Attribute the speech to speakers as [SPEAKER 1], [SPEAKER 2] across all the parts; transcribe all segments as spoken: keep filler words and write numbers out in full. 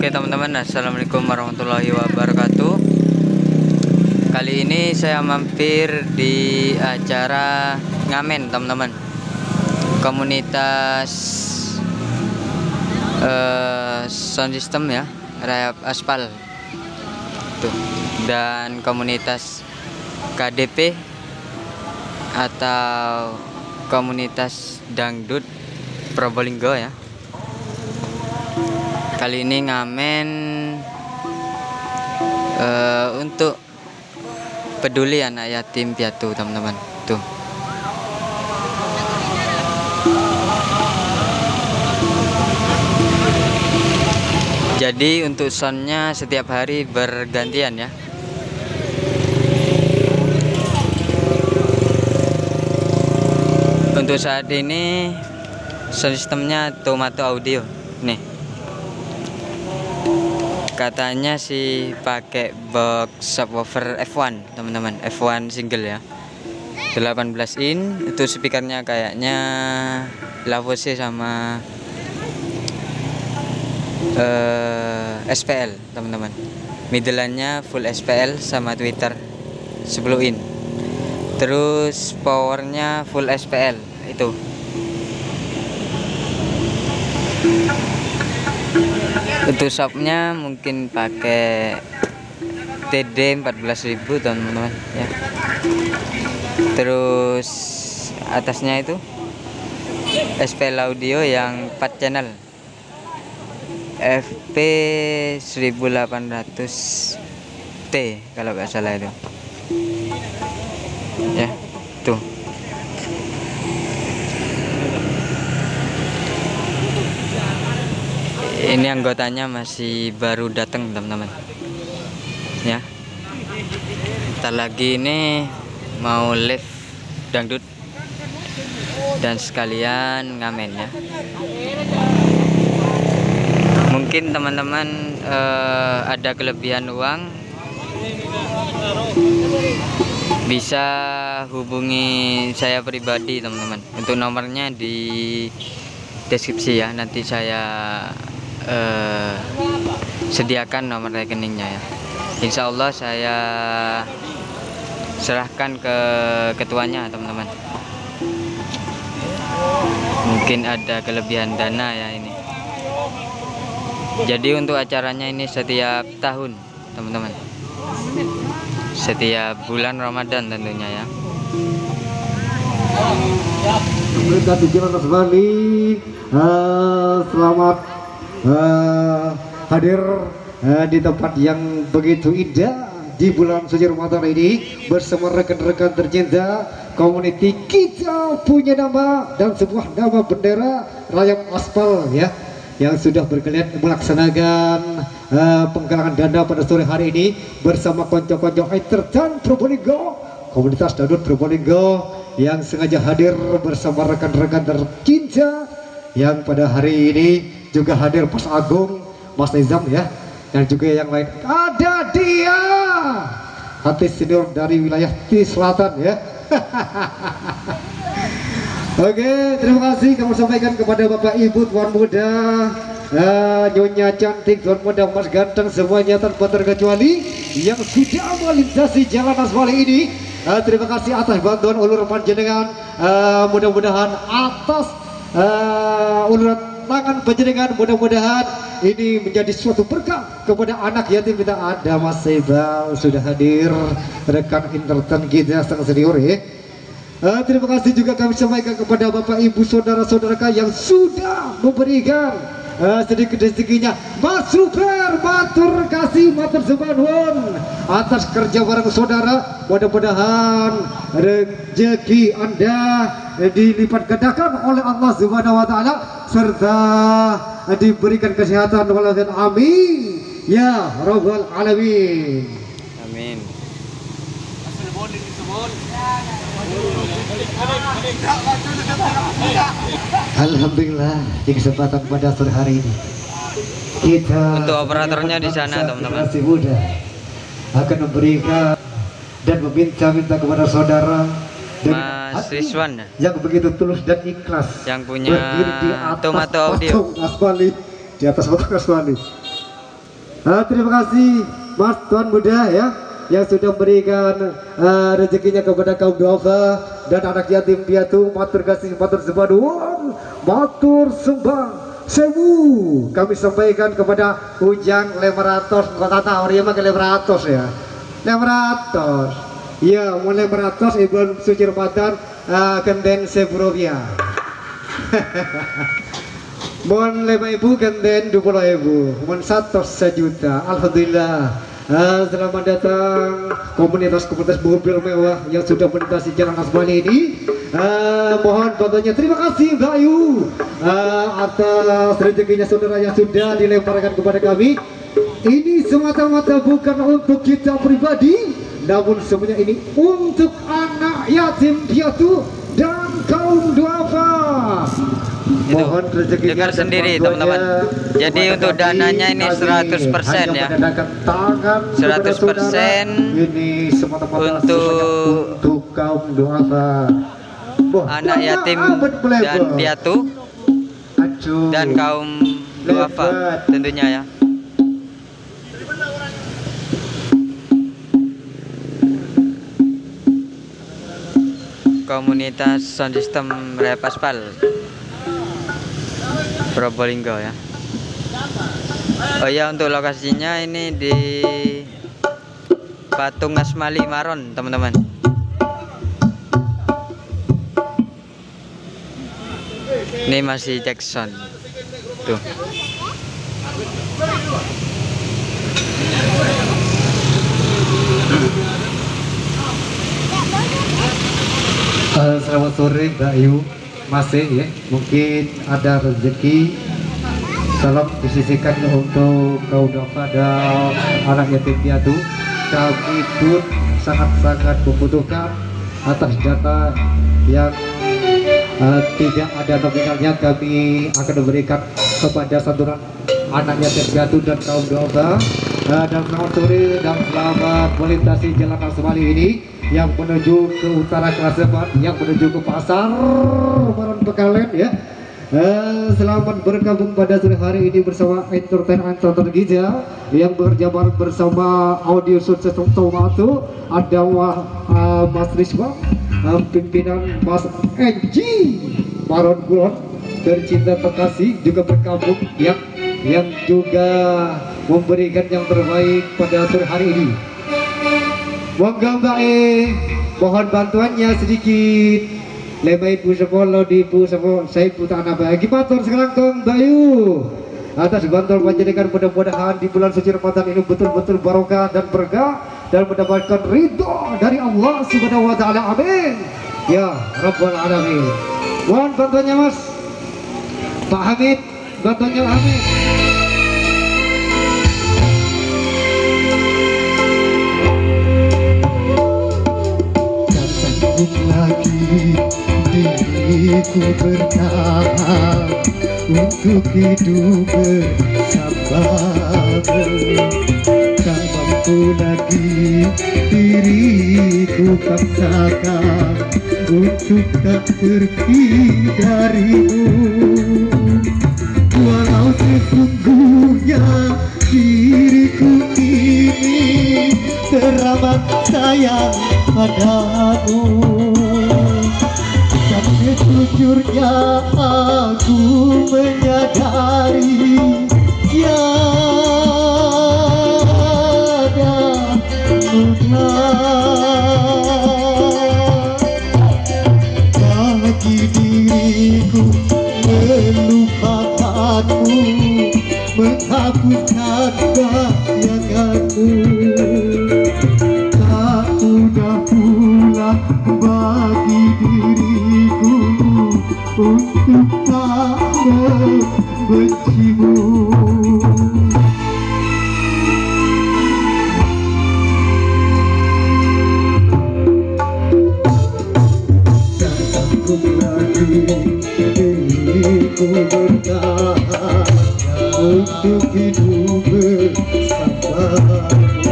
[SPEAKER 1] Oke teman-teman, assalamualaikum warahmatullahi wabarakatuh. Kali ini saya mampir di acara ngamen teman-teman, komunitas uh, sound system ya, rayap aspal tuh, dan komunitas K D P atau komunitas dangdut Probolinggo ya. Kali ini ngamen uh, untuk peduli anak yatim piatu teman-teman tuh. Jadi untuk soundnya setiap hari bergantian ya. Untuk saat ini sound systemnya Tomato Audio nih. Katanya sih pakai box subwoofer F satu teman-teman, F satu single ya, delapan belas in. Itu speakernya kayaknya Lavose sama uh, S P L teman-teman. Middle-nya full S P L sama Twitter sepuluh in. Terus powernya full S P L itu. Untuk shopnya mungkin pakai T D empat belas ribu teman-teman ya. Terus atasnya itu S P L audio yang empat channel F P seribu delapan ratus T kalau nggak salah itu ya tuh. Ini anggotanya masih baru datang teman-teman ya. Ntar lagi ini mau live dangdut dan sekalian ngamen ya. Mungkin teman-teman eh, ada kelebihan uang, bisa hubungi saya pribadi teman-teman. Untuk nomornya di deskripsi ya, nanti saya Uh, sediakan nomor rekeningnya ya. Insya Allah saya serahkan ke ketuanya teman-teman. Mungkin ada kelebihan dana ya ini. Jadi untuk acaranya ini setiap tahun teman-teman, setiap bulan Ramadan tentunya ya.
[SPEAKER 2] Pemerintah Digital Bali, uh, selamat Uh, hadir uh, di tempat yang begitu indah di bulan suci Ramadan ini bersama rekan-rekan tercinta community. Kita punya nama dan sebuah nama bendera rayap aspal ya, yang sudah berkeliling melaksanakan uh, penggalangan dana pada sore hari ini bersama konco-konco entertain Probolinggo, komunitas dangdut Probolinggo yang sengaja hadir bersama rekan-rekan tercinta yang pada hari ini juga hadir Mas Agung, Mas Nizam ya, dan juga yang lain. Ada dia, artis senior dari wilayah T Selatan ya. Oke, terima kasih kami sampaikan kepada Bapak Ibu, Tuan Muda, uh, Nyonya cantik, Tuan Muda, Mas ganteng, semuanya tanpa terkecuali yang sudah melintasi jalan aspal ini. Uh, terima kasih atas bantuan ulur panjenengan. Uh, mudah-mudahan atas uh, uluran tangan panjenengan, mudah-mudahan ini menjadi suatu berkah kepada anak yatim kita. Ada Mas Sebal sudah hadir, rekan entertain kita sangat senior ya. Uh, terima kasih juga kami sampaikan kepada Bapak Ibu saudara-saudara yang sudah memberikan uh, sedikit rezekinya. Mas Super, matur kasih, matur sembahun atas kerja bareng saudara. Mudah-mudahan rezeki Anda dilipat gandakan oleh Allah Subhanahu wa taala serta diberikan kesehatan walaupun amin ya rabbal alamin.
[SPEAKER 1] Amin.
[SPEAKER 2] Alhamdulillah di kesempatan pada sore hari ini kita
[SPEAKER 1] untuk operatornya di sana teman-teman
[SPEAKER 2] masih muda akan memberikan dan meminta-minta kepada saudara
[SPEAKER 1] Mas Rizwan
[SPEAKER 2] yang begitu tulus dan ikhlas
[SPEAKER 1] yang punya Tomato Audio
[SPEAKER 2] Aswali, di atas patung Aswali. Uh, terima kasih Mas Tuan Muda ya yang sudah memberikan uh, rezekinya kepada kaum duafa dan anak yatim piatu. Matur kasih, matur sembah nuwun, matur sembah sewu. Kami sampaikan kepada Ujang lima ratus kota tahu ya mah lima ratus ya. lima ratus. Ya, mau lima ratus Ibu suci Ramadan uh, kenden seprovia. Mohon lima ibu ganden dua puluh ribu, mohon satu sejuta. Alhamdulillah. Uh, selamat datang komunitas-komunitas mobil mewah yang sudah melintasi jalan Asmali ini. Uh, mohon bantuannya. Terima kasih Mbak Ayu uh, atas rezekinya saudara yang sudah dilemparkan kepada kami. Ini semata-mata bukan untuk kita pribadi, namun semuanya ini untuk anak yatim piatu dan kaum duafa.
[SPEAKER 1] Itu dengar sendiri teman-teman. Jadi untuk dananya ini seratus persen ya, seratus persen untuk
[SPEAKER 2] kaum duafa,
[SPEAKER 1] anak yatim dan piatu dan kaum duafa tentunya ya. Komunitas sound system Rap Aspal Probolinggo ya. Oh ya, untuk lokasinya ini di Patung Asmali Maron teman-teman. Ini masih cek sound tuh.
[SPEAKER 2] Uh, selamat sore Mbak Ayu, masih ya, mungkin ada rezeki. Salam disisikan untuk kaum duafa dan anak yatim piatu. Kami pun sangat-sangat membutuhkan atas data yang uh, tidak ada nominalnya. Kami akan memberikan kepada santunan anak yatim piatu dan kaum duafa. Uh, dan selamat sore dan selamat melintasi jalan Asmali ini yang menuju ke utara Klaseman, yang menuju ke pasar Maron Pekalen ya. Eh, selamat bergabung pada sore hari ini bersama Entertainment Anton Gija yang bekerja bareng bersama Audio Sukses Tomato. Ada uh, Mas Rizwa, uh, pimpinan Mas Enji Maron Kulon tercinta terkasih juga bergabung yang yang juga memberikan yang terbaik pada sore hari ini. Monggo Mbak E, mohon bantuannya sedikit. Lema ibu sepuluh di ibu sepuluh saya ibu tanah bagi matur sekarang ke Mbak Yu atas bantuan panjenengan. Mudah-mudahan di bulan suci Ramadan ini betul-betul barokah dan berkah dan mendapatkan ridho dari Allah Subhanahu wa taala. Amin ya rabbal alamin. Mohon bantuannya Mas Pak Hamid, bantuannya Pak Hamid.
[SPEAKER 3] Lagi diriku bertahan untuk hidup bersabar. Tak mampu lagi diriku paksakan untuk tak pergi darimu. Walau sesungguhnya diriku ini teramat sayang padamu, dan sejujurnya aku menyadari tiada mudah bagi diriku melupakanmu, menghapuskan bayanganmu. Tak mudah pula bagi diriku untuk tak membencimu. Tak sanggup lagi diriku bertahan untuk hidup bersama.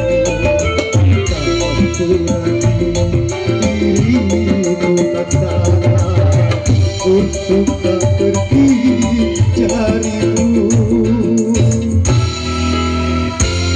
[SPEAKER 3] Diriku tak salah untuk tak pergi darimu.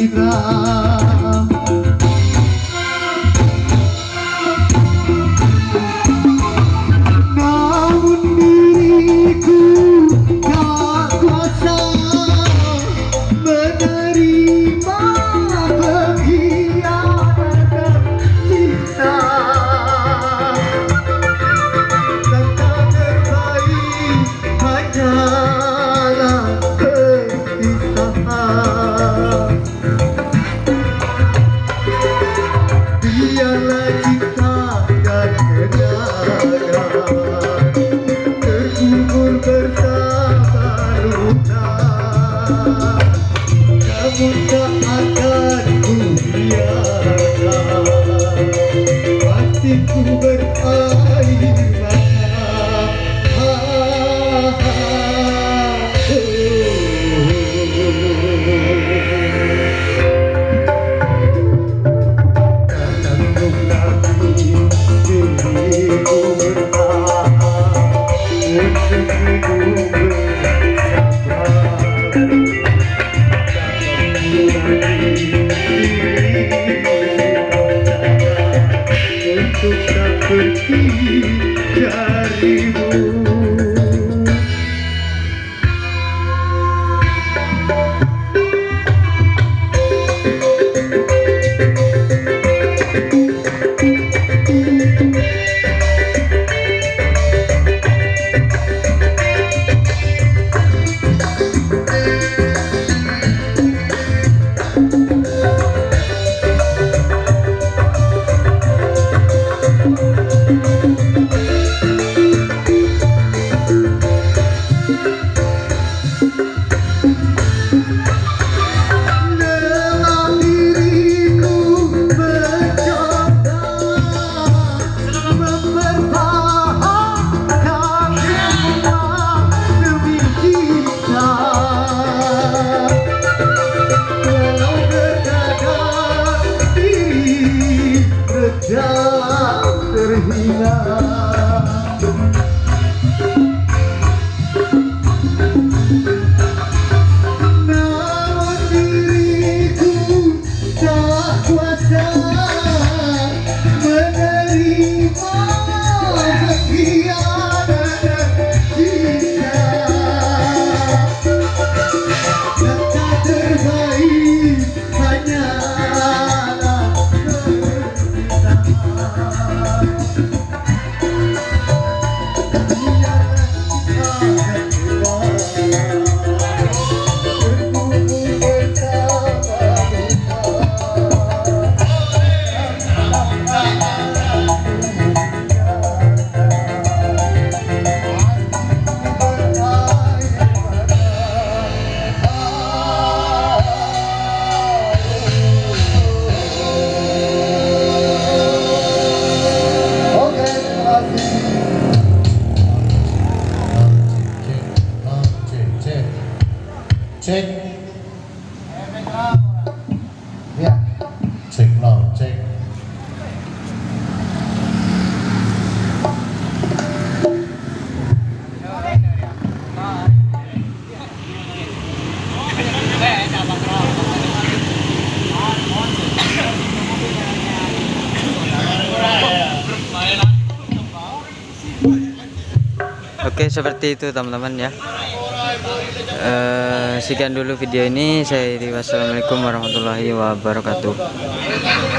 [SPEAKER 3] siram. Namun diriku tak kuasa menerima pengkhianatan cinta. Kata terbaik hanyalah perpisahan. Biarlah cinta dan kenangan terkubur bersama luka, namun tak akan ku biarkan hatiku berair mata. Tanganku lagi diriku bertahan untuk hidup bersama. Untuk tak pergi darimu. Terhina, namun diriku tak kuasa menerima pengkhianatan cinta. Kata terbaik hanyalah cek ya cek now cek.
[SPEAKER 1] Oke, seperti itu teman-teman ya. Uh, sekian dulu video ini. Saya Iri, wassalamualaikum warahmatullahi wabarakatuh.